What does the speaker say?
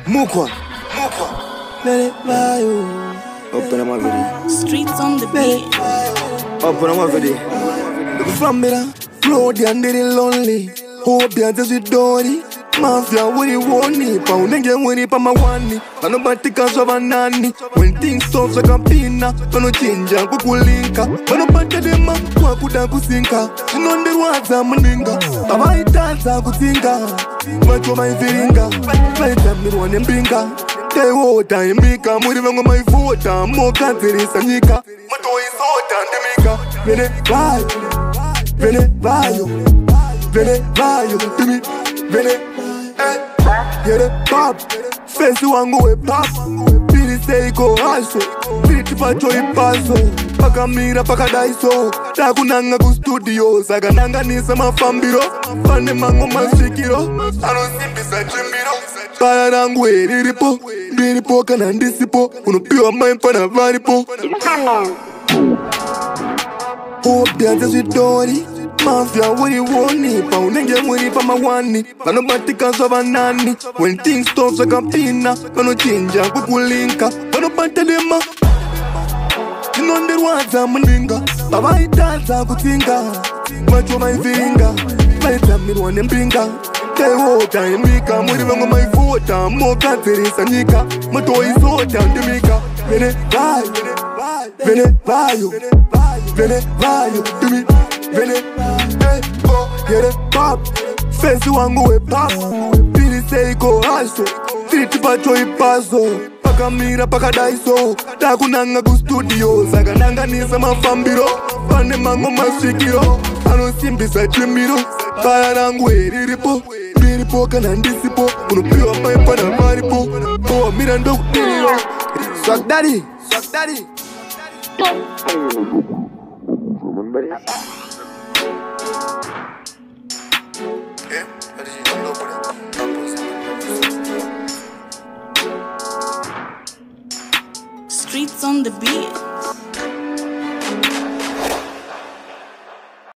Mukwa. Let it buy you. Open up my video. Streets on the beat. Open up my video. Look from me now. Road and they lonely. Hope you just with Dory. Mafia, what you want me? Pound again when you pa my one. I know about the cause of a nanny. When things stop like a pina, I no change and kukulinka. I know about the man who kuda kusinka. You know the words I'm ninga. I dance I kusinka. What you my finger? Right time me one and bringa. They water and mika. Murivango my voter. More country is a nika. Mato is hot and the mika. Vene vayo, to me. Vene, get it pop. Fancy one go pop. Pili say go also. Pili tipa joy paso. Paka mira paka daiso. Takunanga ku studio. Saga nanga nisa mafambiro. Fane mango masikiro. Ano simpi sa chimbiro. Para rangu riripo. Riripo kana ndisipo. Unupiwa maimpa na varipo. Hope dance with Dory. Mafia, what you want me? Pound and get money for my one. I know about the cause of a nanny. When things stop like a pina, I no change and kukulinka. I know about the man. You know the words I'm ninga. I dance I kutinga. What you my finger? Right time me one and bringa. They water and mika. Murivango my voter. More country is a nika. Mato is hot and the mika. Vene vayo, to me. Vene, get it pop. Fancy one go pop. Pili say go also. Pili tipa joy paso. Paka mira paka daiso. Takunanga ku studio. Saga nanga nisa mafambiro. Fane mango masikiro. Ano simpi sa chimbiro. Para rangu riripo. Riripo kana ndisipo. Unupiwa maimpa na varipo. Oh mirando kutiriro. Swag daddy. Streets on the beat.